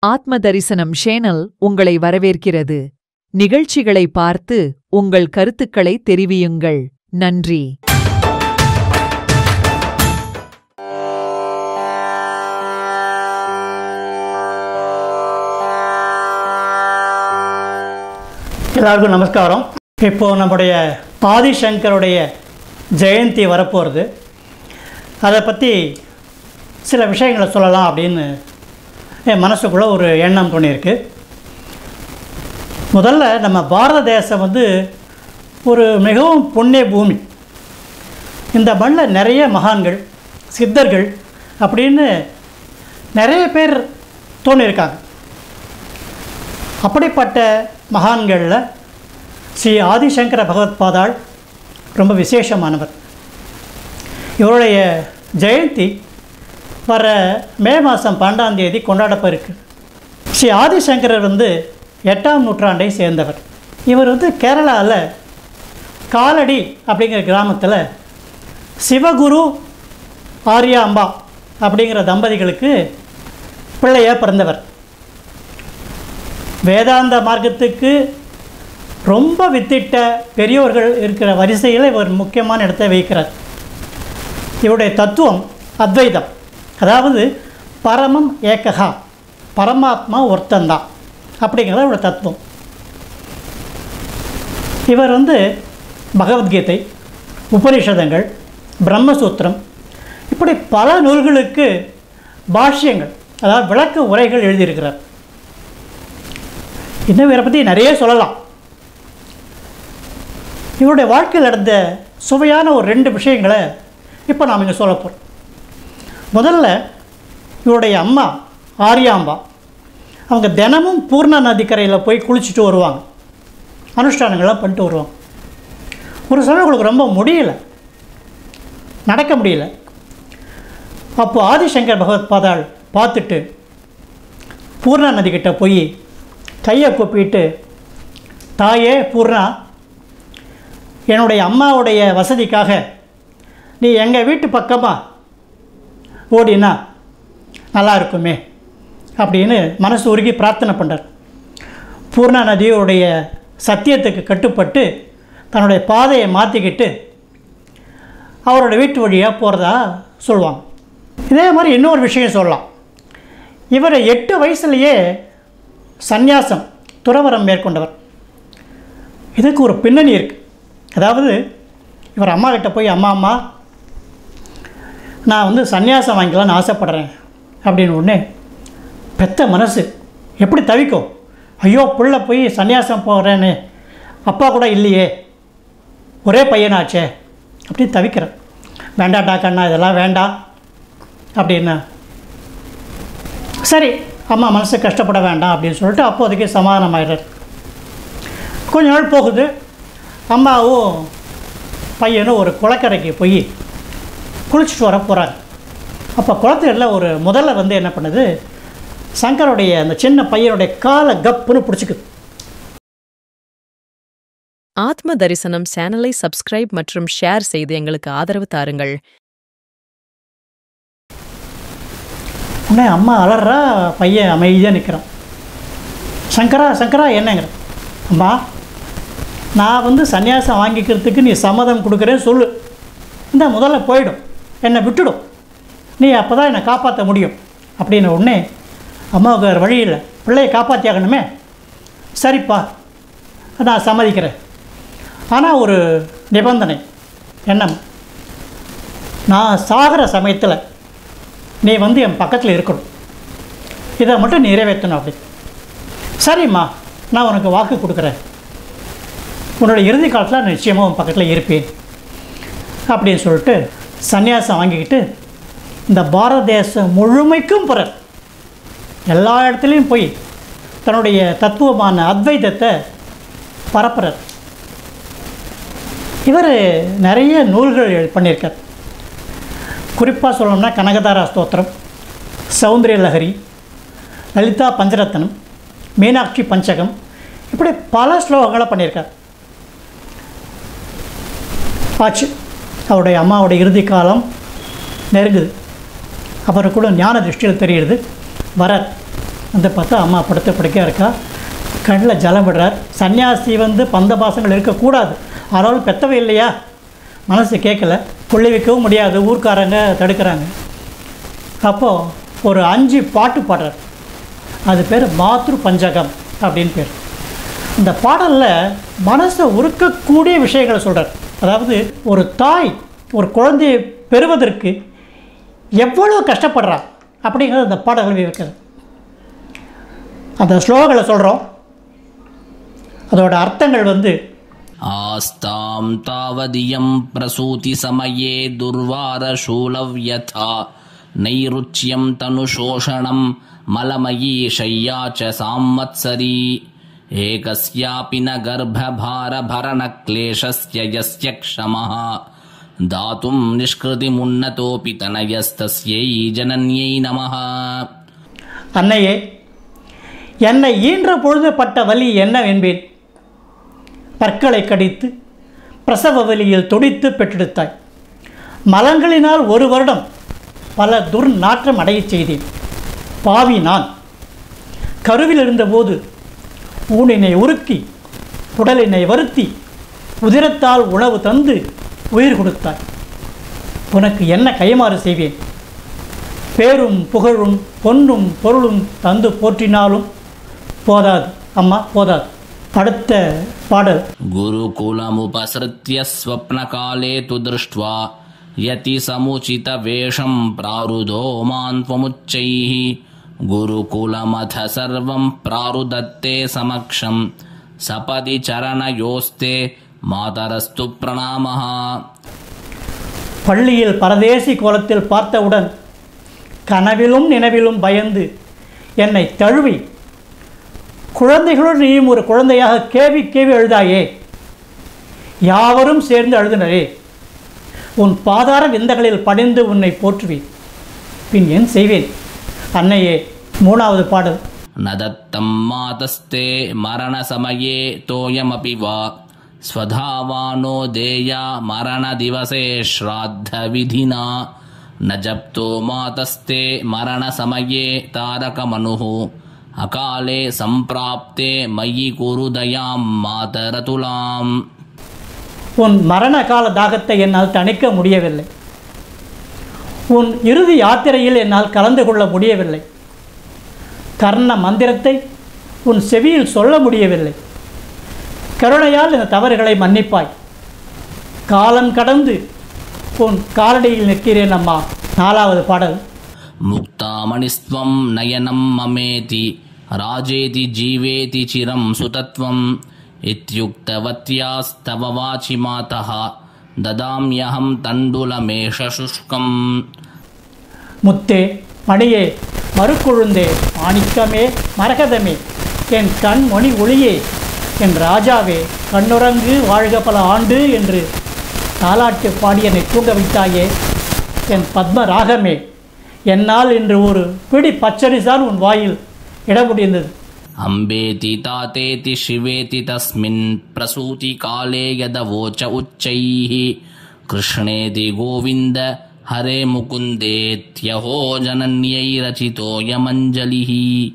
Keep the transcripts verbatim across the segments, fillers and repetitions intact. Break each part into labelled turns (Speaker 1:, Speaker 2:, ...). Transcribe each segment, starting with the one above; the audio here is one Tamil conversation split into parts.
Speaker 1: ஆத்ம தரிசனம் சேனல் உங்களை வரவேற்கிறது. நிகழ்ச்சிகளை பார்த்து உங்கள் கருத்துக்களை தெரிவியுங்கள். நன்றி.
Speaker 2: எல்லாருக்கும் நமஸ்காரம். இப்போது நம்முடைய ஆதிசங்கருடைய ஜெயந்தி வரப்போகிறது. அதை பற்றி சில விஷயங்களை சொல்லலாம் அப்படின்னு என் மனசுக்குள்ளே ஒரு எண்ணம் தோணியிருக்கு. முதல்ல நம்ம பாரத தேசம் வந்து ஒரு மிகவும் புண்ணிய பூமி. இந்த மண்ணில் நிறைய மகான்கள், சித்தர்கள் அப்படின்னு நிறைய பேர் தோணியிருக்காங்க. அப்படிப்பட்ட மகான்களில் ஸ்ரீ ஆதிசங்கர பகவத்பாதாள் ரொம்ப விசேஷமானவர். இவருடைய ஜெயந்தி வர மே மாதம் பன்னெண்டாம் தேதி கொண்டாடப்பயிருக்கு. ஸ்ரீ ஆதிசங்கரர் வந்து எட்டாம் நூற்றாண்டை சேர்ந்தவர். இவர் வந்து கேரளாவில் காலடி அப்படிங்கிற கிராமத்தில் சிவகுரு ஆரியாம்பா அப்படிங்கிற தம்பதிகளுக்கு பிள்ளையாக பிறந்தவர். வேதாந்த மார்க்கத்துக்கு ரொம்ப வித்திட்ட பெரியோர்கள் இருக்கிற வரிசையில் இவர் முக்கியமான இடத்தை வைக்கிறார். இவருடைய தத்துவம் அத்வைதம், அதாவது பரமம் ஏகஹா, பரமாத்மா ஒருத்தந்தான் அப்படிங்கிறத இவருடைய தத்துவம். இவர் வந்து பகவத்கீதை, உபனிஷதங்கள், பிரம்மசூத்திரம் இப்படி பல நூல்களுக்கு பாஷ்யங்கள், அதாவது விளக்க உரைகள் எழுதியிருக்கிறார். இன்னும் இவரை பற்றி நிறைய சொல்லலாம். இவருடைய வாழ்க்கையில் நடந்த சுவையான ஒரு ரெண்டு விஷயங்களை இப்போ நாம் இங்கே சொல்ல போகிறோம். முதல்ல இவருடைய அம்மா ஆரியாம்பா, அவங்க தினமும் பூர்ண நதிக்கரையில் போய் குளிச்சுட்டு வருவாங்க, அனுஷ்டானங்கள்லாம் பண்ணிட்டு வருவாங்க. ஒரு சமயம் அவங்களுக்கு ரொம்ப முடியல, நடக்க முடியல. அப்போது ஆதிசங்கர் பகவத்பாதாள் பார்த்துட்டு பூர்ணா நதிக்கிட்ட போய் கையை கூப்பிட்டு, தாயே பூர்ணா, என்னுடைய அம்மாவுடைய வசதிக்காக நீ எங்கள் வீட்டு பக்கமாக ஓடினா நல்லா இருக்குமே அப்படின்னு மனசு உருகி பிரார்த்தனை பண்ணுறார். பூர்ணா நதியோடைய சத்தியத்துக்கு கட்டுப்பட்டு தன்னுடைய பாதையை மாற்றிக்கிட்டு அவரோட வீட்டு வழியாக போகிறதா சொல்லுவாங்க. இதே மாதிரி இன்னொரு விஷயம் சொல்லலாம். இவர் எட்டு வயசுலேயே சந்நியாசம், துறவரம் மேற்கொண்டவர். இதுக்கு ஒரு பின்னணி இருக்குது. அதாவது இவர் அம்மா கிட்ட போய், அம்மா அம்மா நான் வந்து சந்நியாசம் வாங்கிக்கலான்னு ஆசைப்பட்றேன் அப்படின்னு உடனே பெத்த மனசு எப்படி தவிக்கும். ஐயோ, புள்ள போய் சந்நியாசம் போகிறேன்னு அப்பா கூட இல்லையே, ஒரே பையனாச்சே அப்படி தவிக்கிறேன். வேண்டாண்டா கண்ணா, இதெல்லாம் வேண்டாம் அப்படின்னா, சரி அம்மா மனசு கஷ்டப்பட வேண்டாம் அப்படின்னு சொல்லிட்டு அப்போதைக்கு சமாதானம் ஆகிடுறார். கொஞ்ச நாள் போகுது. அம்மாவும் பையனும் ஒரு குளக்கரைக்கு போய் குளிச்சுட்டு வர போகிறாங்க. அப்போ குளத்துல ஒரு முதல்ல வந்து என்ன பண்ணுது, சங்கருடைய அந்த சின்ன பையனுடைய காலை கப்புன்னு பிடிச்சிக்குது.
Speaker 3: ஆத்ம தரிசனம் சேனலை சப்ஸ்கிரைப் மற்றும் ஷேர் செய்து எங்களுக்கு ஆதரவு தாருங்கள்.
Speaker 2: உடனே அம்மா அலறா, பையன் அமைதியாக நிற்கிறான். சங்கரா சங்கரா என்னங்கிற, அம்மா நான் வந்து சன்னியாசம் வாங்கிக்கிறதுக்கு நீ சம்மதம் கொடுக்குறேன்னு சொல்லு, இந்த முதல்ல போயிடும், என்னை விட்டுடும், நீ அப்போ தான் என்னை காப்பாற்ற முடியும் அப்படின்னு. உடனே அம்மாவுக்கு வேறு வழி இல்லை, பிள்ளையை காப்பாற்றி ஆகணுமே. சரிப்பா நான் சம்மதிக்கிறேன், ஆனால் ஒரு நிபந்தனை. என்ன, நான் சாகிற சமயத்தில் நீ வந்து என் பக்கத்தில் இருக்கணும், இதை மட்டும் நிறைவேற்றணும் அப்படி. சரிம்மா, நான் உனக்கு வாக்கு கொடுக்குறேன், உன்னோட இறுதி காலத்தில் நான் நிச்சயமாக உன் பக்கத்தில் இருப்பேன் அப்படின்னு சொல்லிட்டு சன்னியாசம் வாங்கிக்கிட்டு இந்த பாரத தேசம் முழுமைக்கும் பிறர் எல்லா இடத்துலையும் போய் தன்னுடைய தத்துவமான அத்வைதத்தை பரப்புறார். இவர் நிறைய நூல்கள் பண்ணியிருக்கார். குறிப்பாக சொல்லணும்னா கனகதாரா ஸ்தோத்திரம், சௌந்தரிய லஹரி, லலிதா பஞ்சரத்னம், மீனாட்சி பஞ்சகம் இப்படி பல ஸ்லோகங்களை பண்ணியிருக்கார். ஆச்சு, அவருடைய அம்மாவுடைய இறுதி காலம் நெருங்குது. அவருக்கு கூட ஞான திருஷ்டியில் தெரியுது. வரார், வந்து பார்த்தா அம்மா படுத்த படுக்கையாக இருக்கா, கண்ணில் ஜலம் விடுறார். சன்னியாசி வந்து பந்த பாசங்கள் இருக்கக்கூடாது, ஆனாலும் பெத்தவை இல்லையா, மனசு கேட்கல, கொள்ளி வைக்கவும் முடியாது, ஊர்க்காரங்க தடுக்கிறாங்க. அப்போது ஒரு அஞ்சு பாட்டு பாடுறார். அது பேர் மாத்ரு பஞ்சகம் அப்படின்னு பேர். இந்த பாடலில் மனசை உருக்கக்கூடிய விஷயங்களை சொல்கிறார். அதாவது ஒரு தாய் ஒரு குழந்தையை பெறுவதற்கு எவ்வளோ கஷ்டப்படுறா அப்படிங்கிறது அந்த பாடல்கள் இருக்குது. அந்த ஸ்லோகங்களை சொல்கிறோம், அதோட அர்த்தங்கள் வந்து
Speaker 4: ஆஸ்தாம் தாவதியம் பிரசூதி சமயே துர்வார சூலவ்யதா நைருச்சியம் தனுஷோஷணம் மலமயீ ஷய்யாச்ச சாம்வத்சரி ஏகஸ்யாபி ந கர்ப்பபார பரண க்லேஷஸ்ய யஸ்ய க்ஷமஹ தாதும் நிஷ்கிருதிமுன்னதோபி தனயஸ்தஸ்யை ஜனன்யை நமஹ.
Speaker 2: அன்னையே, என்னை ஈன்ற பொழுது பட்ட வலி என்ன என்பேன். பற்களை கடித்து பிரசவ வலியில் துடித்து பெற்றெடுத்தாய். மலங்களினால் ஒரு வருடம் பல துர்நாற்றம் அடையச் செய்தேன். பாவி நான். கருவில் இருந்தபோது ஊனினை உருக்கி உடலினை வருத்தி உதிரத்தால் உணவு தந்து உயிர் கொடுத்தாய். உனக்கு என்ன கைமாறு செய்வேன்? பேரும் புகழும் பொன்னும் பொருளும் தந்து போற்றினாலும் போதாது அம்மா, போதாது. அடுத்த பாடல்.
Speaker 4: குருகுலமுபஸ்ருத்ய ஸ்வப்னகாலே து திருஷ்ட்வா யதி சமுச்சித வேஷம் பிராருதோ மான் த்வமுச்சைः குருகுலமத சர்வம் பிராருதத்தே சமக்ஷம் சபதி சரணயோஸ்தே மாதரஸ்து பிரணாமஹ.
Speaker 2: பள்ளியில் பரதேசி கோலத்தில் பார்த்தவுடன் கனவிலும் நினைவிலும் பயந்து என்னை தழுவி குழந்தைகளுடன் நீயும் ஒரு குழந்தையாக கேவி கேவி அழுதாயே. யாவரும் சேர்ந்து அழுதினரே. உன் பாதார விந்தகளில் பணிந்து உன்னை போற்றுவேன். பின் என் செய்வேன்? அன்னையே. மூணாவது பாடல்.
Speaker 4: நதத்தம் மாதஸ்தே மரண சமயே தோயமபி வா ஸ்வதாவானோ தேயா மரண திவசே ஸ்ராத்த விதினா ந ஜப்தோ மாதஸ்தே மரண சமயே தாரக மனுஹு அகாலே சம்பிராப்தே மயி குருதயாம் மாதரதுலாம்.
Speaker 2: உன் மரண கால தாகத்தை என்னால் தணிக்க முடியவில்லை. உன் இறுதி யாத்திரையில் என்னால் கலந்து கொள்ள முடியவில்லை. கர்ண மந்திரத்தை உன் செவியில் சொல்ல முடியவில்லை. கருணையால் இந்த தவறுகளை மன்னிப்பாய். காலம் கடந்து உன் காலடியில் நிற்கிறேன் அம்மா. நாலாவது பாடல்.
Speaker 4: முக்தாமணிஸ்த்வம் நயனம் மமேதி ராஜேதி ஜீவேதி சிரம் சுதத்வம் இத்யுக்தவத்யாஸ்தவ வாசி மாதः ததாம்யஹம் தண்டுலமேஷ சுஷ்கம்.
Speaker 2: முத்தே, மணியே, மறுக்குழுந்தே, மாணிக்கமே, மரகதமே, என் கண் மொழி ஒளியே, என் ராஜாவே, கண்ணுறங்கு வாழ்க பல ஆண்டு என்று தாலாட்டு பாடி என்னை தூங்க வைத்தாயே. என் பத்ம ராகமே, என்னால் இன்று ஒரு பிடி பச்சரிசான் உன் வாயில் இட முடிந்தது.
Speaker 4: அம்பேதி தாத்தேதி சிவேதி தஸ்மின் பிரசூதி காலே யதவோச்ச உச்சைः கிருஷ்ணேதி கோவிந்த ஹரே முகுந்தேத்யஹோ ஜனன்யை ரசிதோயமஞ்சலிः.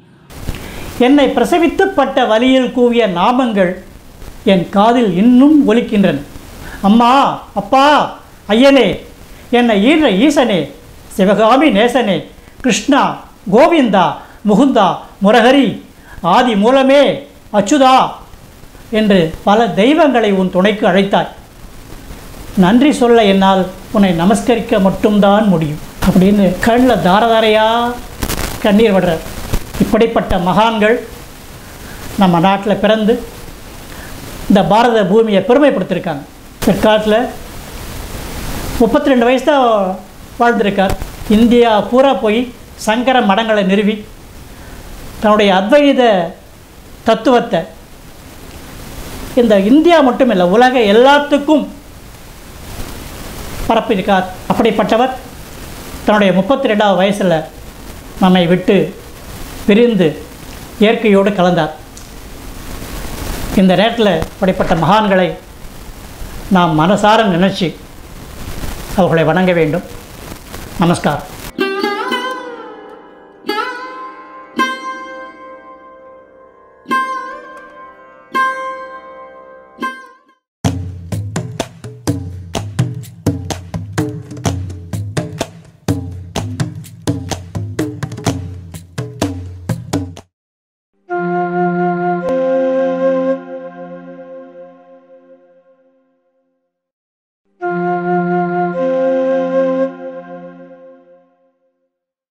Speaker 2: என்னை பிரசவித்துப்பட்ட வலியில் கூவிய நாமங்கள் என் காதில் இன்னும் ஒலிக்கின்றன. அம்மா, அப்பா, ஐயனே, என்னை ஈன்ற ஈசனே, சிவகாமி நேசனே, கிருஷ்ணா, கோவிந்தா, முகுந்தா, முரஹரி, ஆதி மூலமே, அச்சுதா என்று பல தெய்வங்களை உன் துணைக்கு அழைத்தாய். நன்றி சொல்ல என்னால் உன்னை நமஸ்கரிக்க மட்டும்தான் முடியும் அப்படின்னு கண்ணில் தாரதாரையாக கண்ணீர் விடுறார். இப்படிப்பட்ட மகான்கள் நம்ம நாட்டில் பிறந்து இந்த பாரத பூமியை பெருமைப்படுத்தியிருக்காங்க. பிற்காலத்தில் முப்பத்தி ரெண்டு வயசு தான் வாழ்ந்திருக்கார். இந்தியா பூரா போய் சங்கர மடங்களை நிறுவி தன்னுடைய அத்வைத தத்துவத்தை இந்த இந்தியா மட்டும் இல்லை, உலக எல்லாத்துக்கும் பரப்பியிருக்கார். அப்படிப்பட்டவர் தன்னுடைய முப்பத்தி ரெண்டாவது வயசில் நம்மை விட்டு பிரிந்து இயற்கையோடு கலந்தார். இந்த நேரத்தில் அப்படிப்பட்ட மகான்களை நாம் மனசார நினைச்சு அவர்களை வணங்க வேண்டும். நமஸ்காரம்.